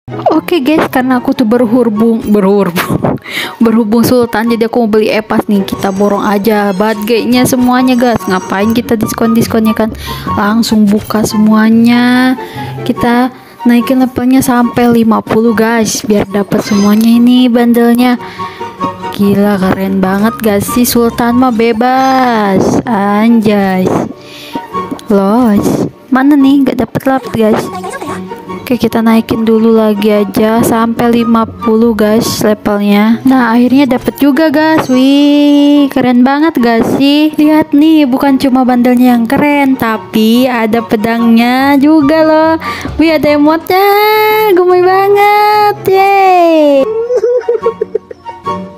Oke guys, karena aku tuh berhubung sultan, jadi aku mau beli epas nih. Kita borong aja badge-nya semuanya guys. Ngapain kita diskon-diskonnya kan? Langsung buka semuanya. Kita naikin levelnya sampai 50 guys, biar dapat semuanya ini bandelnya. Gila, keren banget gak sih? Sultan mah bebas, anjay. Los, mana nih? Gak dapet lap guys. Oke, kita naikin dulu lagi aja sampai 50 guys levelnya. Nah, akhirnya dapet juga guys. Wih, keren banget gak sih? Lihat nih, bukan cuma bandelnya yang keren, tapi ada pedangnya juga loh. Wih, ada emotnya. Gemoy banget. Yeay.